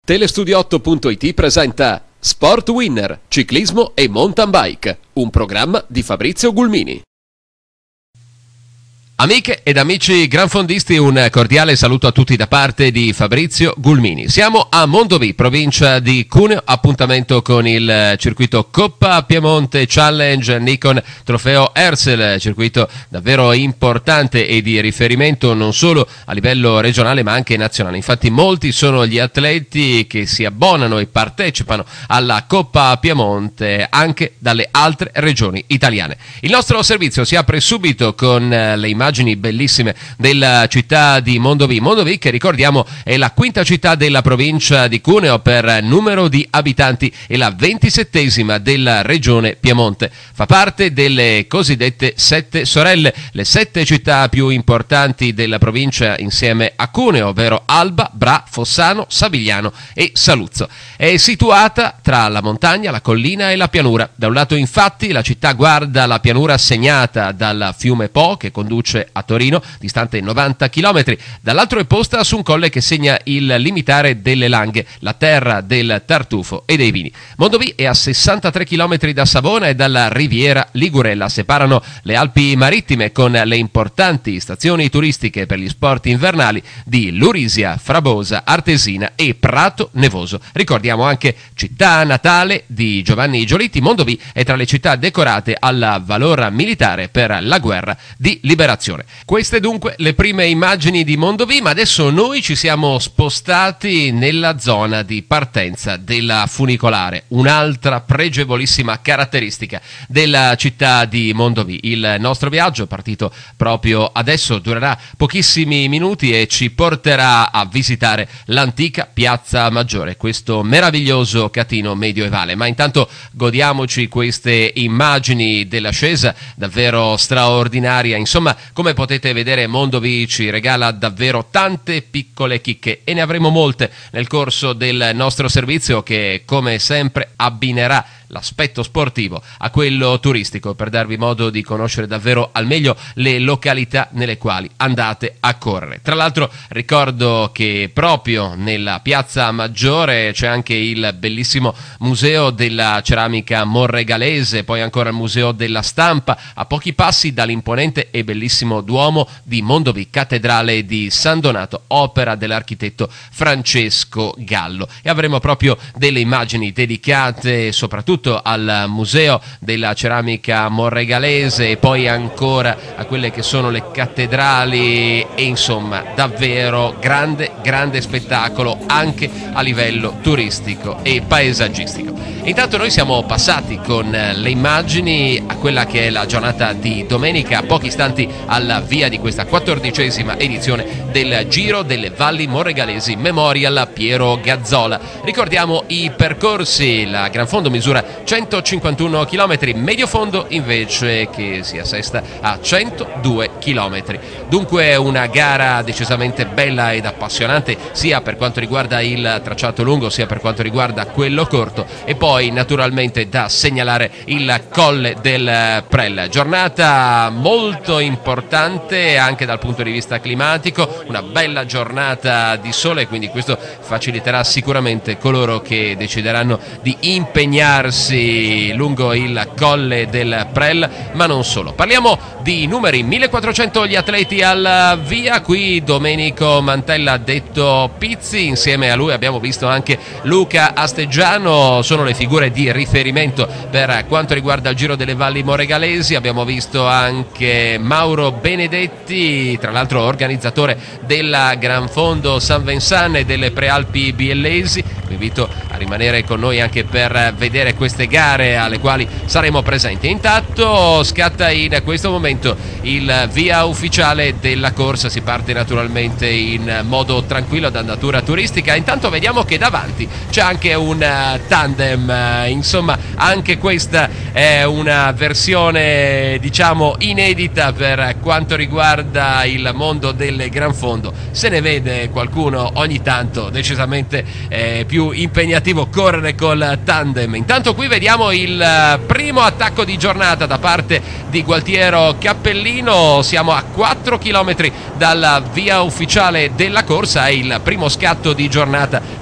Telestudio8.it presenta Sport Winner, ciclismo e mountain bike, un programma di Fabrizio Gulmini. Amiche ed amici granfondisti, un cordiale saluto a tutti da parte di Fabrizio Gulmini. Siamo a Mondovì, provincia di Cuneo, appuntamento con il circuito Coppa Piemonte Challenge Nikon Trofeo Herzl, circuito davvero importante e di riferimento non solo a livello regionale ma anche nazionale. Infatti molti sono gli atleti che si abbonano e partecipano alla Coppa Piemonte anche dalle altre regioni italiane. Il nostro servizio si apre subito con le immagini bellissime della città di Mondovì. Mondovì, che ricordiamo è la quinta città della provincia di Cuneo per numero di abitanti e la 27esima della regione Piemonte. Fa parte delle cosiddette sette sorelle, le sette città più importanti della provincia insieme a Cuneo, ovvero Alba, Bra, Fossano, Savigliano e Saluzzo. È situata tra la montagna, la collina e la pianura. Da un lato infatti la città guarda la pianura segnata dal fiume Po, che conduce a Torino, distante 90 km, dall'altro è posta su un colle che segna il limitare delle Langhe, la terra del tartufo e dei vini. Mondovì è a 63 km da Savona e dalla Riviera Ligure, la separano le Alpi Marittime con le importanti stazioni turistiche per gli sport invernali di Lurisia, Frabosa, Artesina e Prato Nevoso. Ricordiamo anche città natale di Giovanni Giolitti. Mondovì è tra le città decorate al valor militare per la guerra di liberazione. Queste dunque le prime immagini di Mondovì, ma adesso noi ci siamo spostati nella zona di partenza della funicolare, un'altra pregevolissima caratteristica della città di Mondovì. Il nostro viaggio, partito proprio adesso, durerà pochissimi minuti e ci porterà a visitare l'antica Piazza Maggiore, questo meraviglioso catino medioevale. Ma intanto godiamoci queste immagini dell'ascesa davvero straordinaria. Insomma, come potete vedere, Mondovì ci regala davvero tante piccole chicche e ne avremo molte nel corso del nostro servizio, che come sempre abbinerà l'aspetto sportivo a quello turistico per darvi modo di conoscere davvero al meglio le località nelle quali andate a correre. Tra l'altro ricordo che proprio nella Piazza Maggiore c'è anche il bellissimo Museo della Ceramica Monregalese, poi ancora il Museo della Stampa, a pochi passi dall'imponente e bellissimo Duomo di Mondovì, cattedrale di San Donato, opera dell'architetto Francesco Gallo. E avremo proprio delle immagini dedicate soprattutto al Museo della Ceramica Monregalese e poi ancora a quelle che sono le cattedrali e insomma davvero grande spettacolo anche a livello turistico e paesaggistico. Intanto noi siamo passati con le immagini a quella che è la giornata di domenica, pochi istanti alla via di questa 14ª edizione del Giro delle Valli Monregalesi Memorial Piero Gazzola. Ricordiamo i percorsi: la Gran Fondo misura 151 km, medio fondo invece che si assesta a 102 km. Dunque una gara decisamente bella ed appassionante sia per quanto riguarda il tracciato lungo sia per quanto riguarda quello corto, e poi naturalmente da segnalare il Colle del Prel. Giornata molto importante anche dal punto di vista climatico, una bella giornata di sole, quindi questo faciliterà sicuramente coloro che decideranno di impegnarsi lungo il Colle del Prel, ma non solo. Parliamo di numeri: 1400 gli atleti alla via, qui Domenico Mantella detto Pizzi, insieme a lui abbiamo visto anche Luca Asteggiano, sono le figure di riferimento per quanto riguarda il Giro delle Valli Monregalesi. Abbiamo visto anche Mauro Benedetti, tra l'altro organizzatore della Gran Fondo San Vincent e delle Prealpi Biellesi. Vi invito a rimanere con noi anche per vedere queste gare alle quali saremo presenti. Intanto scatta in questo momento il via ufficiale della corsa, si parte naturalmente in modo tranquillo ad andatura turistica. Intanto vediamo che davanti c'è anche un tandem, insomma anche questa è una versione diciamo inedita per quanto riguarda il mondo del Gran Fondo. Se ne vede qualcuno ogni tanto, decisamente più impegnativo correre col tandem. Intanto qui vediamo il primo attacco di giornata da parte di Gualtiero Cappellino, siamo a 4 km dalla via ufficiale della corsa, è il primo scatto di giornata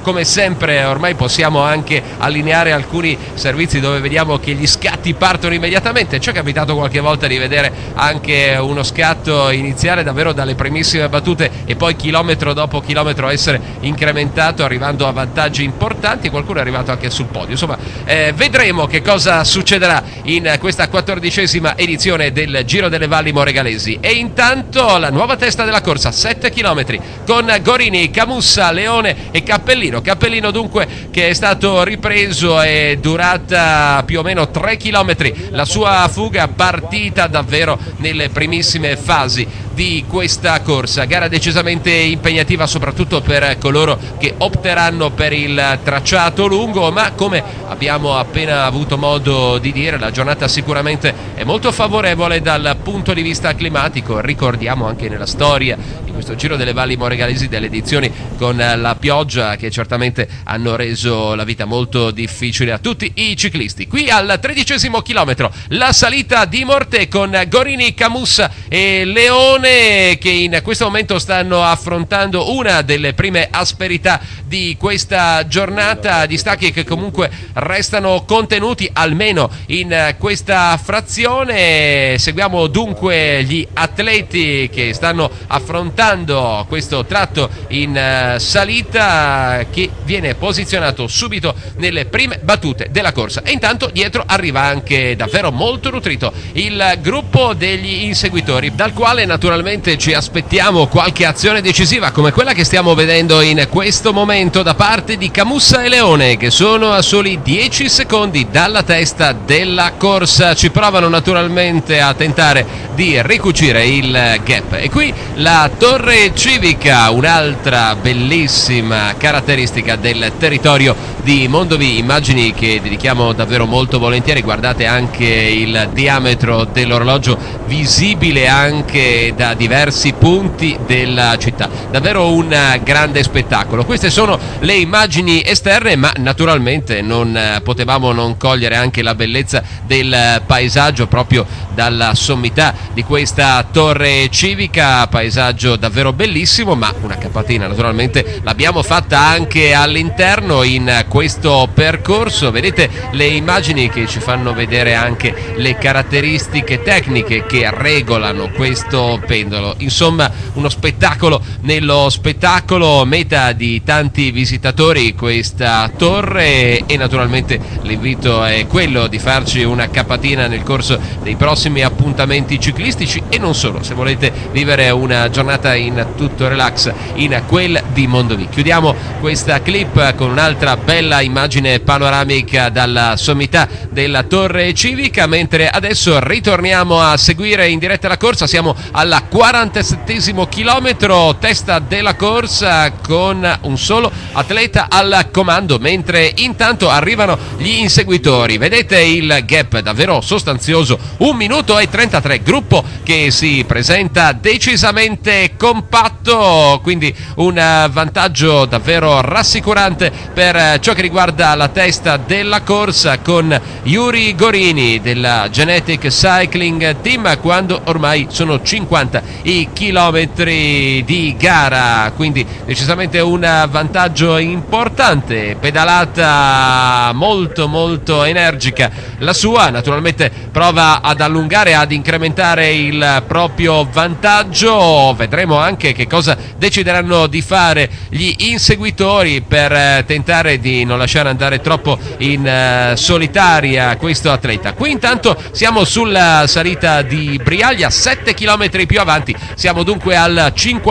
come sempre ormai possiamo anche allineare alcuni servizi dove vediamo che gli scatti partono immediatamente. Ci è capitato qualche volta di vedere anche uno scatto iniziare davvero dalle primissime battute e poi chilometro dopo chilometro essere incrementato, arrivando a vantaggi importanti, e qualcuno è arrivato anche sul podio. Insomma, vedremo che cosa succederà in questa 14ª edizione del Giro delle Valli Moregalesi. E intanto la nuova testa della corsa, 7 km con Gorini, Camussa, Leone e Cappellino. Cappellino dunque che è stato ripreso, è durata più o meno 3 km la sua fuga, partita davvero nelle primissime fasi di questa corsa. Gara decisamente impegnativa soprattutto per coloro che opteranno per il tracciato lungo, ma come abbiamo appena avuto modo di dire, la giornata sicuramente è molto favorevole dal punto di vista climatico. Ricordiamo anche nella storia di questo Giro delle Valli Moregalesi delle edizioni con la pioggia che certamente hanno reso la vita molto difficile a tutti i ciclisti. Qui al 13° chilometro la salita di Morte con Gorini, Camussa e Leone che in questo momento stanno affrontando una delle prime asperità di questa giornata, distacchi che comunque restano contenuti almeno in questa frazione. Seguiamo dunque gli atleti che stanno affrontando questo tratto in salita, che viene posizionato subito nelle prime battute della corsa, e intanto dietro arriva anche davvero molto nutrito il gruppo degli inseguitori, dal quale naturalmente ci aspettiamo qualche azione decisiva come quella che stiamo vedendo in questo momento da parte di Camussa e Leone, che sono a soli 10 secondi dalla testa della corsa. Ci provano naturalmente a tentare di ricucire il gap. E qui la Torre Civica, un'altra bellissima caratteristica del territorio di Mondovì, immagini che dedichiamo davvero molto volentieri. Guardate anche il diametro dell'orologio, visibile anche da diversi punti della città, davvero un grande spettacolo. Queste sono le immagini esterne, ma naturalmente non potevamo non cogliere anche la bellezza del paesaggio proprio dalla sommità di questa Torre Civica, paesaggio davvero bellissimo, ma una capatina naturalmente l'abbiamo fatta anche all'interno in questo percorso. Vedete le immagini che ci fanno vedere anche le caratteristiche tecniche che regolano questo pendolo. Insomma, uno spettacolo nello spettacolo, meta di tanti visitatori questa torre, e naturalmente l'invito è quello di farci una capatina nel corso dei prossimi appuntamenti ciclistici, e non solo, se volete vivere una giornata in tutto relax in quel di Mondovì. Chiudiamo questa clip con un'altra bella immagine panoramica dalla sommità della Torre Civica, mentre adesso ritorniamo a seguire in diretta la corsa. Siamo alla 47° chilometro, testa della corsa con un solo atleta al comando, mentre intanto arrivano gli inseguitori. Vedete il gap davvero sostanzioso, 1 minuto e 33, gruppo che si presenta decisamente compatto, quindi un vantaggio davvero rassicurante per ciò che riguarda la testa della corsa, con Yuri Gorini della Genetic Cycling Team, quando ormai sono 50 i chilometri di gara, quindi decisamente un vantaggio importante. Pedalata molto energica la sua, naturalmente prova ad allungare, ad incrementare il proprio vantaggio. Vedremo anche che cosa decideranno di fare gli inseguitori per tentare di non lasciare andare troppo in solitaria questo atleta. Qui intanto siamo sulla salita di Briaglia, 7 km più avanti, siamo dunque al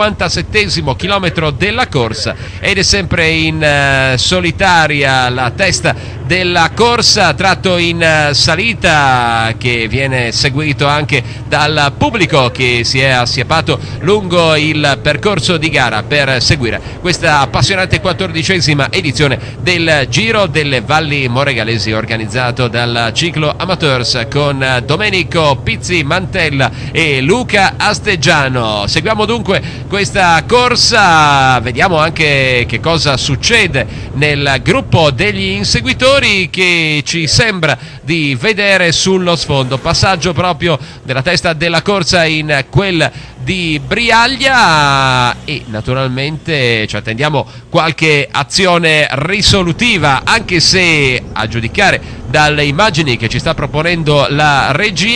57° chilometro della corsa, ed è sempre in solitaria la testa della corsa, tratto in salita che viene seguito anche dal pubblico che si è assiapato lungo il percorso di gara per seguire questa appassionante 14ª edizione del Giro delle Valli Moregalesi, organizzato dal Ciclo Amateurs con Domenico Pizzi Mantella e Luca Asteggiano. Seguiamo dunque questa corsa, vediamo anche che cosa succede nel gruppo degli inseguitori. inseguitori che ci sembra di vedere sullo sfondo. Passaggio proprio della testa della corsa in quel di Briaglia e naturalmente ci attendiamo qualche azione risolutiva, anche se a giudicare dalle immagini che ci sta proponendo la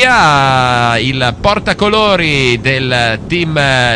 regia, il portacolori del team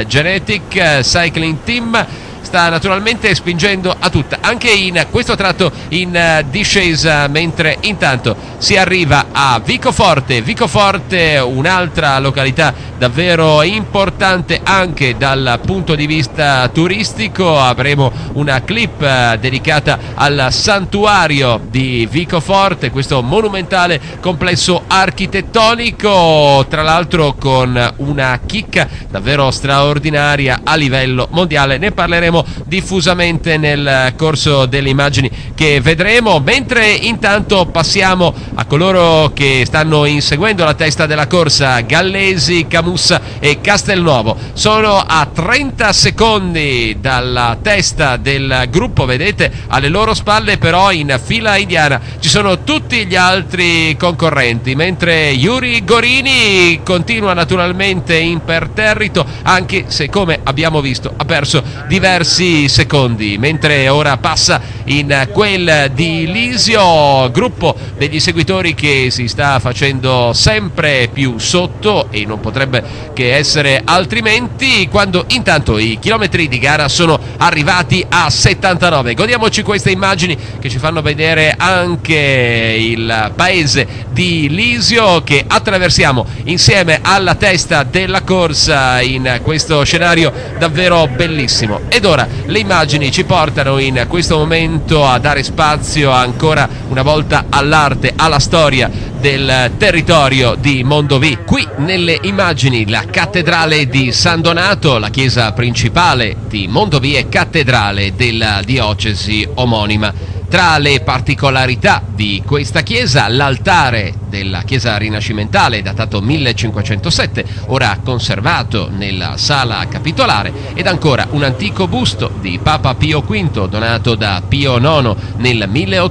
Genetic Cycling Team sta naturalmente spingendo a tutta, anche in questo tratto in discesa, mentre intanto si arriva a Vicoforte. Vicoforte, un'altra località davvero importante anche dal punto di vista turistico. Avremo una clip dedicata al santuario di Vicoforte, questo monumentale complesso architettonico, tra l'altro con una chicca davvero straordinaria a livello mondiale. Ne parleremo diffusamente nel corso delle immagini che vedremo, mentre intanto passiamo a coloro che stanno inseguendo la testa della corsa. Gallesi, Camussa e Castelnuovo sono a 30 secondi dalla testa del gruppo, vedete alle loro spalle però in fila indiana ci sono tutti gli altri concorrenti, mentre Yuri Gorini continua naturalmente imperterrito, anche se come abbiamo visto ha perso diversi secondi, mentre ora passa in quel di Lisio, gruppo degli seguitori che si sta facendo sempre più sotto e non potrebbe che essere altrimenti, quando intanto i chilometri di gara sono arrivati a 79. Godiamoci queste immagini che ci fanno vedere anche il paese di Lisio che attraversiamo insieme alla testa della corsa in questo scenario davvero bellissimo. Ed ora le immagini ci portano in questo momento a dare spazio ancora una volta all'arte, alla storia del territorio di Mondovì. Qui nelle immagini la cattedrale di San Donato, la chiesa principale di Mondovì e cattedrale della diocesi omonima. Tra le particolarità di questa chiesa, l'altare della chiesa rinascimentale datato 1507, ora conservato nella sala capitolare, ed ancora un antico busto di Papa Pio V donato da Pio IX nel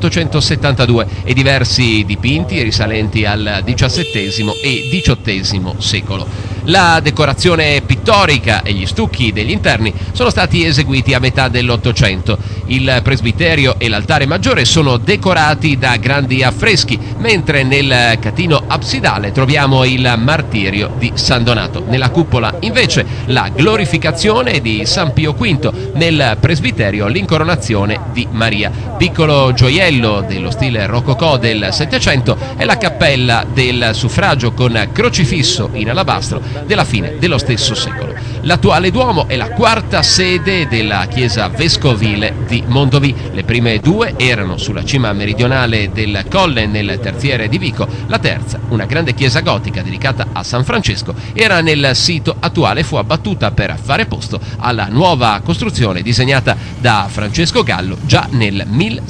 1872 e diversi dipinti risalenti al XVII e XVIII secolo. La decorazione pittorica e gli stucchi degli interni sono stati eseguiti a metà dell'Ottocento. Il presbiterio e l'altare maggiore sono decorati da grandi affreschi, mentre nel catino absidale troviamo il martirio di San Donato. Nella cupola invece la glorificazione di San Pio V, nel presbiterio l'incoronazione di Maria. Piccolo gioiello dello stile rococò del Settecento è la cappella del suffragio con crocifisso in alabastro della fine dello stesso secolo. L'attuale Duomo è la quarta sede della chiesa vescovile di Mondovì. Le prime due erano sulla cima meridionale del colle nel terziere di Vico. La terza, una grande chiesa gotica dedicata a San Francesco, era nel sito attuale e fu abbattuta per fare posto alla nuova costruzione disegnata da Francesco Gallo già nel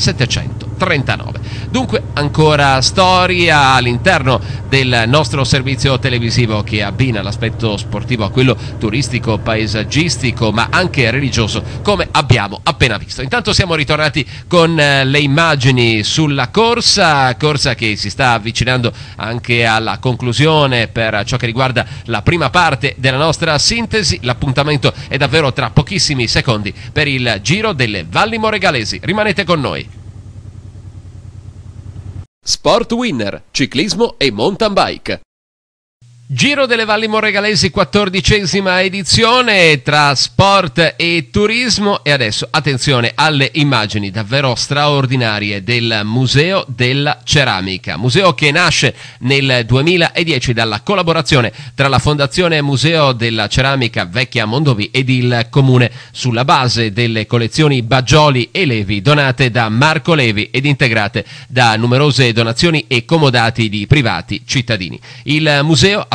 1739. Dunque ancora storia all'interno del nostro servizio televisivo che abbina l'aspetto sportivo a quello turistico, paesaggistico ma anche religioso, come abbiamo appena visto. Intanto siamo ritornati con le immagini sulla corsa che si sta avvicinando anche alla conclusione per ciò che riguarda la prima parte della nostra sintesi. L'appuntamento è davvero tra pochissimi secondi per il Giro delle Valli Moregalesi. Rimanete con noi. Sport Winner, ciclismo e mountain bike. Giro delle Valli Moregalesi, 14ª edizione tra sport e turismo. E adesso attenzione alle immagini davvero straordinarie del Museo della Ceramica, museo che nasce nel 2010 dalla collaborazione tra la Fondazione Museo della Ceramica Vecchia Mondovì ed il Comune, sulla base delle collezioni Baggioli e Levi donate da Marco Levi ed integrate da numerose donazioni e comodati di privati cittadini. Il museo ha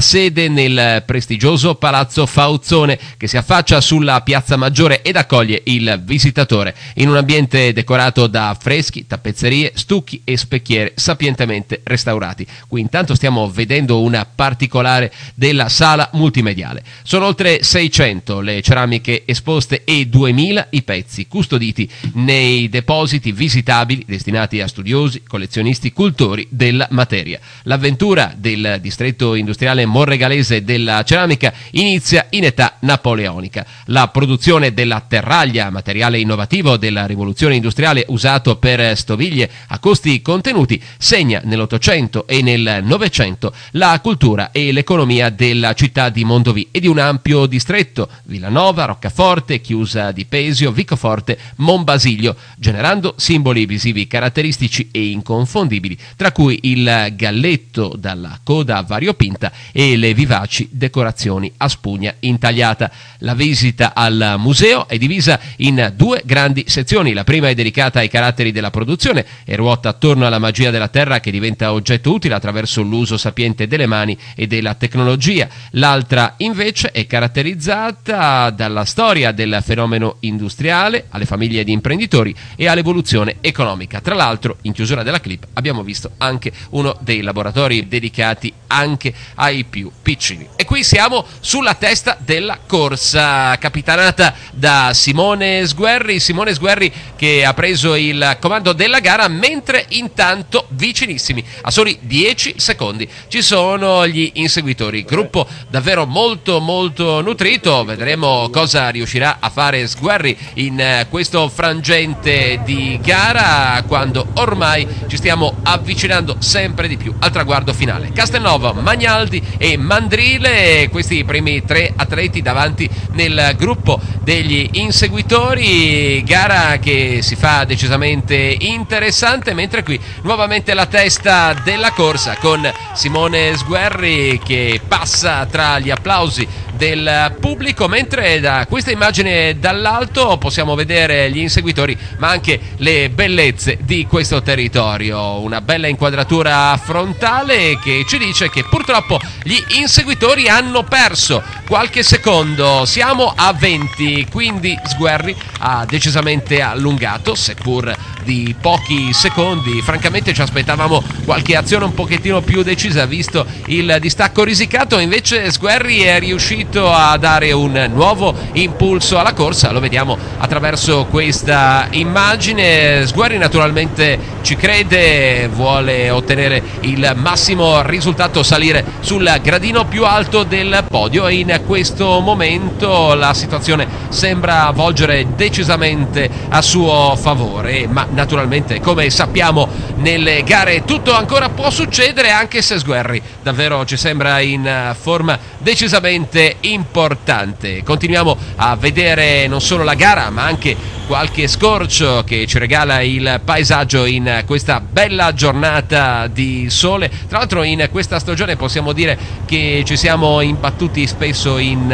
sede nel prestigioso Palazzo Fauzzone, che si affaccia sulla Piazza Maggiore ed accoglie il visitatore in un ambiente decorato da affreschi, tappezzerie, stucchi e specchiere sapientemente restaurati. Qui intanto stiamo vedendo una particolare della sala multimediale. Sono oltre 600 le ceramiche esposte e 2000 i pezzi custoditi nei depositi visitabili destinati a studiosi, collezionisti, cultori della materia. L'avventura del distretto industriale monregalese della ceramica inizia in età napoleonica. La produzione della terraglia, materiale innovativo della rivoluzione industriale usato per stoviglie a costi contenuti, segna nell'Ottocento e nel Novecento la cultura e l'economia della città di Mondovì e di un ampio distretto: Villanova, Roccaforte, Chiusa di Pesio, Vicoforte, Monbasilio, generando simboli visivi caratteristici e inconfondibili, tra cui il galletto dalla coda variopinta e le vivaci decorazioni a spugna intagliata. La visita al museo è divisa in due grandi sezioni. La prima è dedicata ai caratteri della produzione e ruota attorno alla magia della terra, che diventa oggetto utile attraverso l'uso sapiente delle mani e della tecnologia. L'altra invece è caratterizzata dalla storia del fenomeno industriale, alle famiglie di imprenditori e all'evoluzione economica. Tra l'altro, in chiusura della clip abbiamo visto anche uno dei laboratori dedicati anche ai più piccini. E qui siamo sulla testa della corsa, capitanata da Simone Sguerri. Simone Sguerri che ha preso il comando della gara, mentre intanto vicinissimi, a soli 10 secondi, ci sono gli inseguitori. Gruppo davvero molto nutrito. Vedremo cosa riuscirà a fare Sguerri in questo frangente di gara, quando ormai ci stiamo avvicinando sempre di più al traguardo finale. Castelnuovo, Magnaldi e Mandrile, questi primi tre atleti davanti nel gruppo degli inseguitori. Gara che si fa decisamente interessante, mentre qui nuovamente la testa della corsa con Simone Sguerri che passa tra gli applausi del pubblico, mentre da questa immagine dall'alto possiamo vedere gli inseguitori ma anche le bellezze di questo territorio. Una bella inquadratura frontale che ci dice che purtroppo gli inseguitori hanno perso qualche secondo. Siamo a 20, quindi Sguerri ha decisamente allungato, seppur di pochi secondi. Francamente ci aspettavamo qualche azione un pochettino più decisa, visto il distacco risicato. Invece Sguerri è riuscito a dare un nuovo impulso alla corsa, lo vediamo attraverso questa immagine. Sguerri naturalmente ci crede, vuole ottenere il massimo risultato, salire sul gradino più alto del podio, e in questo momento la situazione sembra volgere decisamente a suo favore, ma naturalmente, come sappiamo, nelle gare tutto ancora può succedere, anche se Sguerri davvero ci sembra in forma decisamente importante. Continuiamo a vedere non solo la gara ma anche qualche scorcio che ci regala il paesaggio in questa bella giornata di sole. Tra l'altro in questa stagione possiamo dire che ci siamo imbattuti spesso in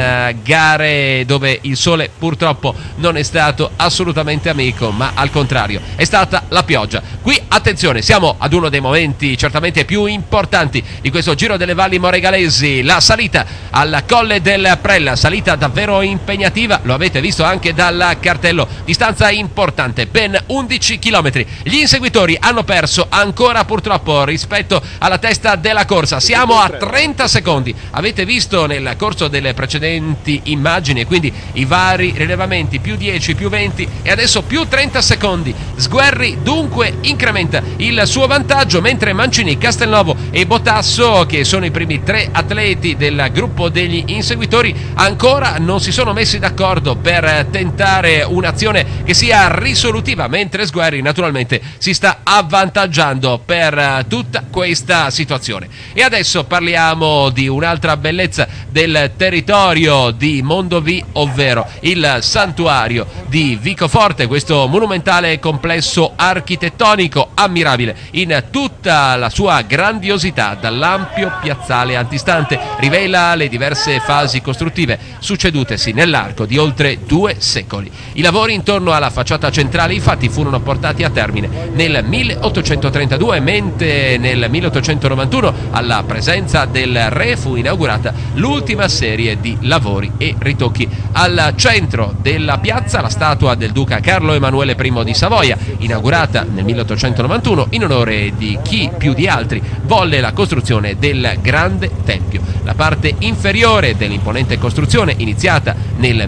gare dove il sole purtroppo non è stato assolutamente amico, ma al contrario è stata la pioggia. Qui attenzione, siamo ad uno dei momenti certamente più importanti di questo Giro delle Valli Moregalesi, la salita al Colle del Prella, salita davvero impegnativa, lo avete visto anche dal cartello, distanza importante, ben 11 km. Gli inseguitori hanno perso ancora purtroppo rispetto alla testa della corsa, siamo a 30 secondi, avete visto nel corso delle precedenti immagini, e quindi i vari rilevamenti, più 10, più 20 e adesso più 30 secondi. Sguerri dunque incrementa il suo vantaggio, mentre Mancini, Castelnuovo e Botasso, che sono i primi tre atleti del gruppo degli inseguitori, ancora non si sono messi d'accordo per tentare un'azione che sia risolutiva, mentre Sguerri naturalmente si sta avvantaggiando per tutta questa situazione. E adesso parliamo di un'altra bellezza del territorio di Mondovì, ovvero il santuario di Vicoforte, questo monumentale complesso architettonico ammirabile in tutta la sua grandiosità. Dall'ampio piazzale antistante rivela le diverse fasi costruttive succedutesi nell'arco di oltre 2 secoli. I lavori intorno attorno alla facciata centrale infatti furono portati a termine nel 1832, mentre nel 1891 alla presenza del re fu inaugurata l'ultima serie di lavori e ritocchi. Al centro della piazza la statua del duca Carlo Emanuele I di Savoia, inaugurata nel 1891 in onore di chi più di altri volle la costruzione del Grande Tempio. La parte inferiore dell'imponente costruzione, iniziata nel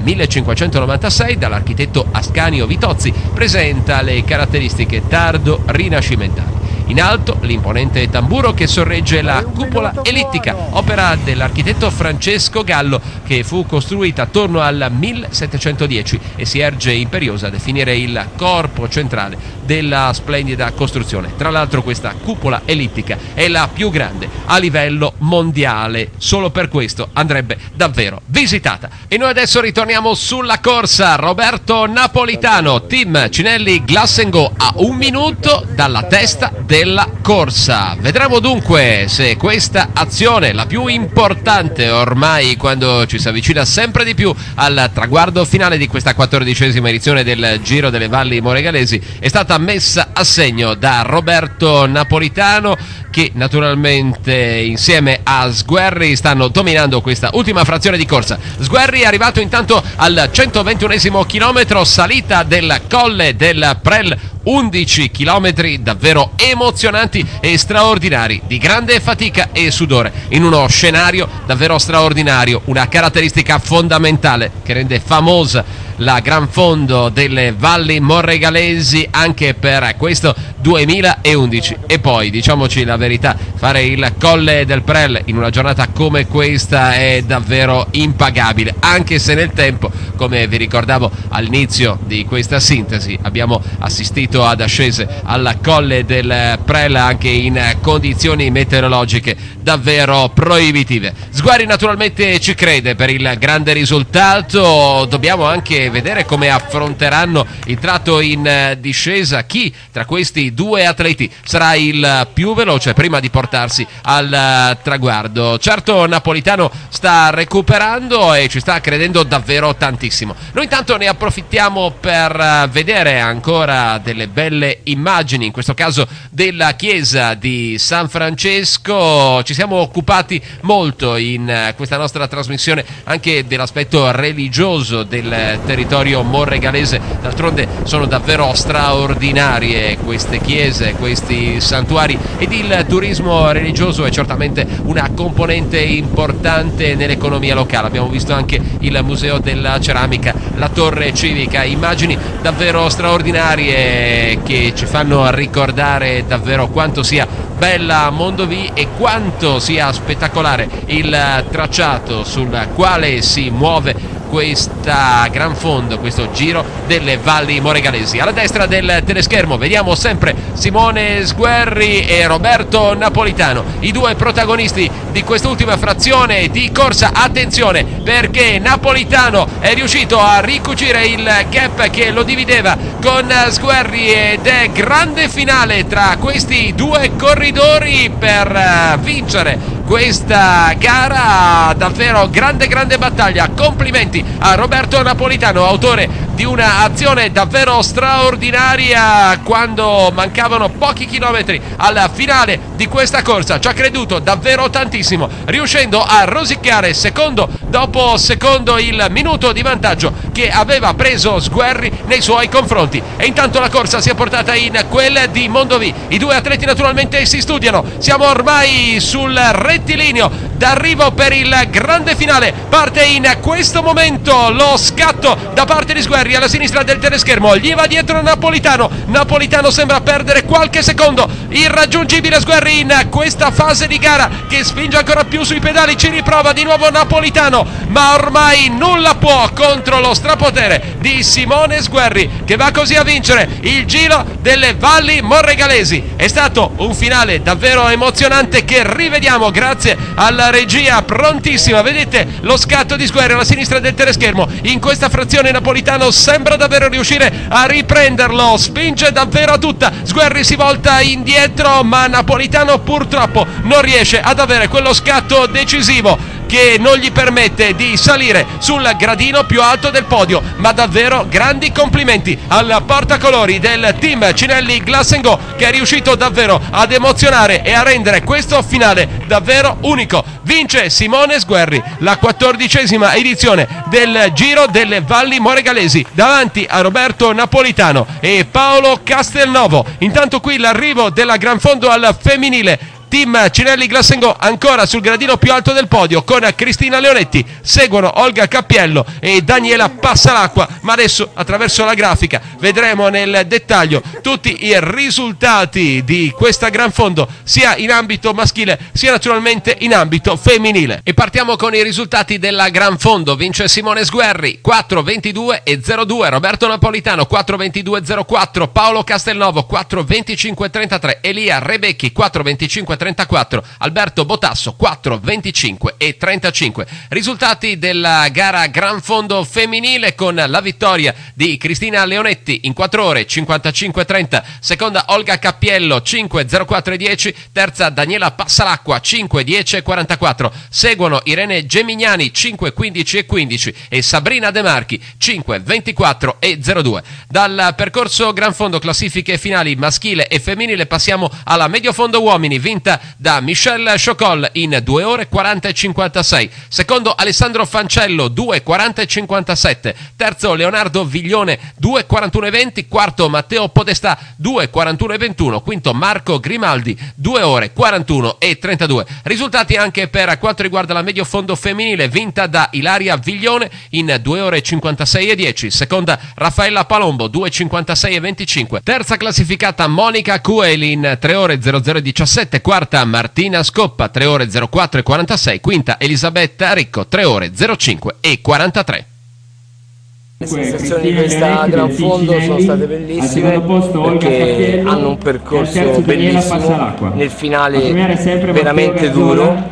1596 dall'architetto Ascanio Vitozzi, presenta le caratteristiche tardo-rinascimentali. In alto l'imponente tamburo che sorregge la cupola ellittica, opera dell'architetto Francesco Gallo, che fu costruita attorno al 1710 e si erge imperiosa a definire il corpo centrale della splendida costruzione. Tra l'altro questa cupola ellittica è la più grande a livello mondiale, solo per questo andrebbe davvero visitata. E noi adesso ritorniamo sulla corsa. Roberto Napolitano, team Cinelli Glass & Go, a 1 minuto dalla testa della corsa. Vedremo dunque se questa azione, la più importante ormai quando ci si avvicina sempre di più al traguardo finale di questa 14ª edizione del Giro delle Valli Moregalesi, è stata messa a segno da Roberto Napolitano, che naturalmente insieme a Sguerri stanno dominando questa ultima frazione di corsa. Sguerri è arrivato intanto al 121esimo chilometro, salita del Colle del Prel, 11 chilometri davvero emozionanti e straordinari, di grande fatica e sudore, in uno scenario davvero straordinario, una caratteristica fondamentale che rende famosa la Gran Fondo delle Valli Moregalesi anche per questo 2011. E poi, diciamoci la verità, fare il Colle del Prel in una giornata come questa è davvero impagabile, anche se nel tempo, come vi ricordavo all'inizio di questa sintesi, abbiamo assistito ad ascese al Colle del Prel anche in condizioni meteorologiche davvero proibitive. Sguarri naturalmente ci crede per il grande risultato. Dobbiamo anche vedere come affronteranno il tratto in discesa, chi tra questi due atleti sarà il più veloce prima di portarsi al traguardo. Certo, Napolitano sta recuperando e ci sta credendo davvero tantissimo. Noi intanto ne approfittiamo per vedere ancora delle belle immagini, in questo caso della chiesa di San Francesco. Ci siamo occupati molto in questa nostra trasmissione anche dell'aspetto religioso del territorio moregalese, d'altronde sono davvero straordinarie queste chiese, questi santuari, ed il turismo religioso è certamente una componente importante nell'economia locale. Abbiamo visto anche il Museo della Ceramica, la Torre Civica, immagini davvero straordinarie che ci fanno ricordare davvero quanto sia bella Mondovì e quanto sia spettacolare il tracciato sul quale si muove questa Gran Fondo, questo Giro delle Valli Moregalesi. Alla destra del teleschermo vediamo sempre Simone Sguerri e Roberto Napolitano, i due protagonisti di quest'ultima frazione di corsa. Attenzione, perché Napolitano è riuscito a ricucire il gap che lo divideva con Sguerri ed è grande finale tra questi due corridori per vincere questa gara. Davvero grande battaglia. Complimenti a Roberto Napolitano, autore di una azione davvero straordinaria quando mancavano pochi chilometri alla finale di questa corsa. Ci ha creduto davvero tantissimo, riuscendo a rosicchiare secondo dopo secondo il minuto di vantaggio che aveva preso Sguerri nei suoi confronti. E intanto la corsa si è portata in quella di Mondovì. I due atleti naturalmente si studiano. Siamo ormai sul rettilineo d'arrivo per il grande finale. Parte in questo momento lo scatto da parte di Sguerri alla sinistra del teleschermo, gli va dietro Napolitano. Napolitano sembra perdere qualche secondo. Irraggiungibile Sguerri in questa fase di gara, che spinge ancora più sui pedali. Ci riprova di nuovo Napolitano, ma ormai nulla può contro lo strapotere di Simone Sguerri, che va così a vincere il Giro delle Valli Moregalesi. È stato un finale davvero emozionante che rivediamo grazie alla regia prontissima. Vedete lo scatto di Sguerri alla sinistra del teleschermo. In questa frazione Napolitano sembra davvero riuscire a riprenderlo, spinge davvero a tutta. Sguerri si volta indietro, ma Napolitano purtroppo non riesce ad avere quello scatto decisivo. che non gli permette di salire sul gradino più alto del podio, ma davvero grandi complimenti al portacolori del team Cinelli Glass & Go, che è riuscito davvero ad emozionare e a rendere questo finale davvero unico. Vince Simone Sguerri la 14ª edizione del Giro delle Valli Moregalesi davanti a Roberto Napolitano e Paolo Castelnovo. Intanto qui l'arrivo della Gran Fondo al femminile. Team Cinelli Glass & Go ancora sul gradino più alto del podio con Cristina Leonetti, seguono Olga Cappiello e Daniela Passalacqua, ma adesso attraverso la grafica vedremo nel dettaglio tutti i risultati di questa Gran Fondo sia in ambito maschile sia naturalmente in ambito femminile. E partiamo con i risultati della Gran Fondo. Vince Simone Sguerri 4:22:02, Roberto Napolitano 4:22:04, Paolo Castelnovo 4:25:33, Elia Rebecchi 4:25:34, Alberto Botasso 4:25:35. Risultati della gara Gran Fondo femminile con la vittoria di Cristina Leonetti in 4 ore 55:30, seconda Olga Cappiello 5:04:10, terza Daniela Passalacqua 5:10:44, seguono Irene Gemignani 5:15:15 e Sabrina De Marchi 5:24:02. Dal percorso Gran Fondo classifiche finali maschile e femminile passiamo alla mediofondo uomini, vinta da Michel Chocol in 2 ore 40:56, secondo Alessandro Fancello 2:40:57, terzo Leonardo Viglione 2:41:20, quarto Matteo Podestà 2:41:21, quinto Marco Grimaldi 2 ore 41:32. Risultati anche per quanto riguarda la mediofondo femminile, vinta da Ilaria Viglione in 2 ore 56:10, seconda Raffaella Palombo 2:56:25, terza classificata Monica Cueli in 3 ore 00:17, quarta Martina Scoppa 3 ore 04:46, quinta Elisabetta Ricco 3 ore 05:43. Le sensazioni di questa Gran Fondo sono state bellissime perché hanno un percorso bellissimo, nel finale veramente duro.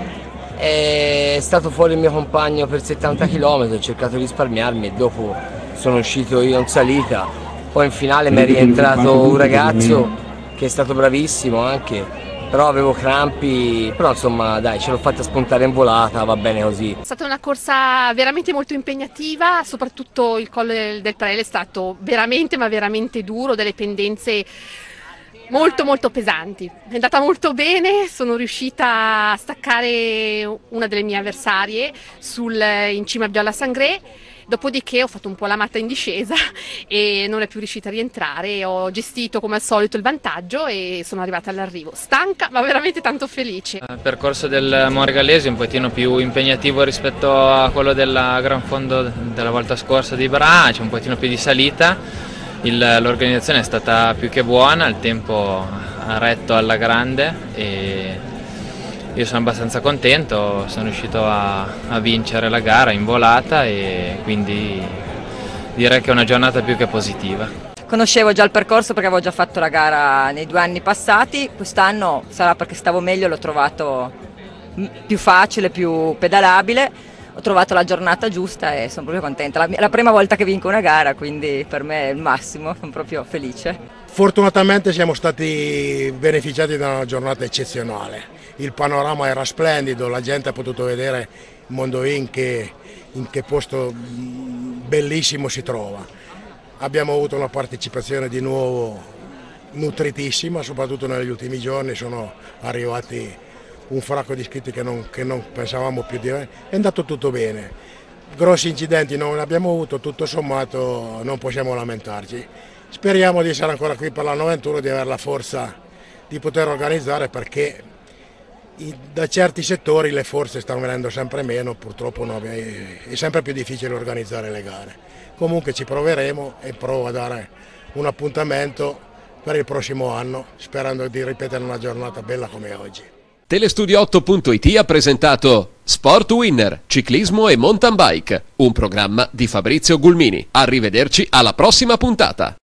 È stato fuori il mio compagno per 70 km, ho cercato di risparmiarmi e dopo sono uscito io in salita, poi in finale mi è rientrato un ragazzo che è stato bravissimo anche, però avevo crampi, però insomma dai, ce l'ho fatta spuntare in volata, va bene così. È stata una corsa veramente molto impegnativa, soprattutto il Colle del Prele è stato veramente ma veramente duro, delle pendenze molto pesanti. È andata molto bene, sono riuscita a staccare una delle mie avversarie in cima a Viola Sangré. Dopodiché ho fatto un po' la matta in discesa e non è più riuscita a rientrare, ho gestito come al solito il vantaggio e sono arrivata all'arrivo. Stanca ma veramente tanto felice. Il percorso del Moregalese è un pochino più impegnativo rispetto a quello della Gran Fondo della volta scorsa di Bra, c'è un pochino più di salita, l'organizzazione è stata più che buona, il tempo ha retto alla grande e io sono abbastanza contento, sono riuscito a vincere la gara in volata e quindi direi che è una giornata più che positiva. Conoscevo già il percorso perché avevo già fatto la gara nei 2 anni passati, quest'anno sarà perché stavo meglio, l'ho trovato più facile, più pedalabile, ho trovato la giornata giusta e sono proprio contenta. È la prima volta che vinco una gara, quindi per me è il massimo, sono proprio felice. Fortunatamente siamo stati beneficiati da una giornata eccezionale. Il panorama era splendido, la gente ha potuto vedere Mondovì in che posto bellissimo si trova. Abbiamo avuto una partecipazione di nuovo nutritissima, soprattutto negli ultimi giorni sono arrivati un fracco di iscritti che non pensavamo più di avere. È andato tutto bene, grossi incidenti non ne abbiamo avuto, tutto sommato non possiamo lamentarci. Speriamo di essere ancora qui per l'anno 21, di avere la forza di poter organizzare perché da certi settori le forze stanno venendo sempre meno, purtroppo è sempre più difficile organizzare le gare. Comunque ci proveremo e provo a dare un appuntamento per il prossimo anno, sperando di ripetere una giornata bella come oggi. Telestudio8.it ha presentato Sport Winner, ciclismo e mountain bike, un programma di Fabrizio Gulmini. Arrivederci alla prossima puntata.